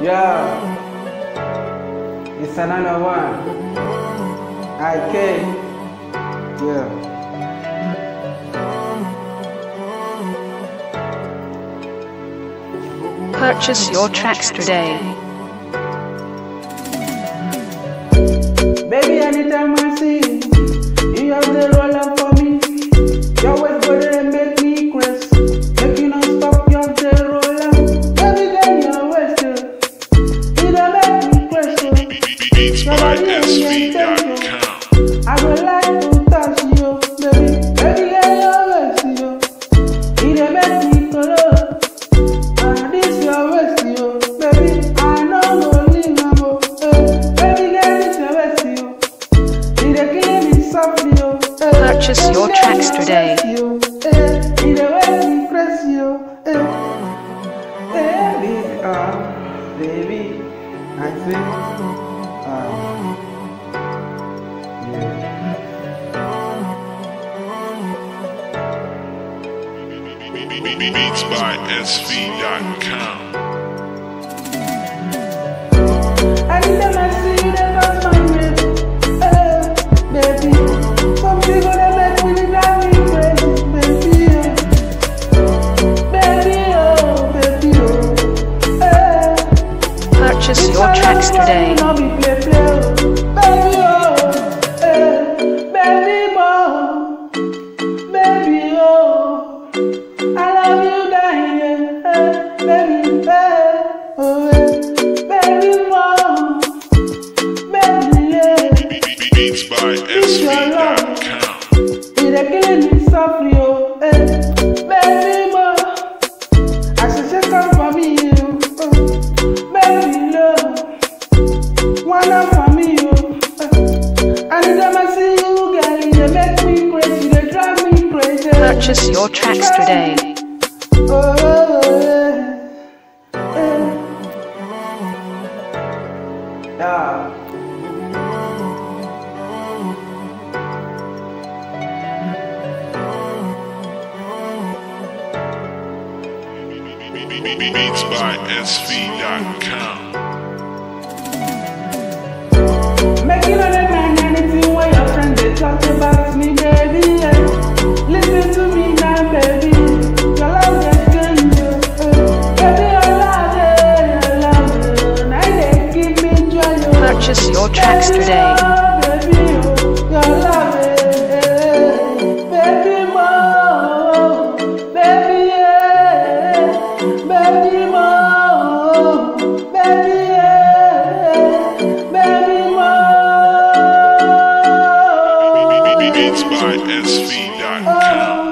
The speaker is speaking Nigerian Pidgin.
Yeah, it's another one. IK. Yeah. Purchase your tracks today. Baby, anytime I see you have the roller for me. Your waist body they make me crazy. Make you not stop, you have the roller. Baby, girl, your waist you don't make me crazy. Beats by SV.com. I would like to touch you, baby. Baby, girl, your waist you don't make me color. And this your waist baby. I know no leave no more. Baby, girl, this your waist Purchase your tracks today. Baby, I think, Beats by SV.com. Anytime I see you, they pass my way. Baby, some people they make me drive me crazy, baby. Baby, oh, baby, oh. Purchase your tracks today. Baby, oh, baby, more, baby, oh. I love you, dying, baby, oh, baby, more, baby, yeah. Beats by SV.com. You're killing me softly, oh, baby, more. I should just come for me, oh, baby, love. One up for me, oh. Anytime I see you, girl, you make me crazy, they drive me crazy. Purchase your tracks today. Yeah. Beats by SV.com. Make you know that man anything when your friends they talk about me, baby. Yeah. Listen to me now, baby. Your love is good, baby. Your love, now they give me joy. Purchase your tracks today. Baby, your love, baby, more, baby, yeah, baby, more, baby, yeah, baby, more. Beats by SV.com.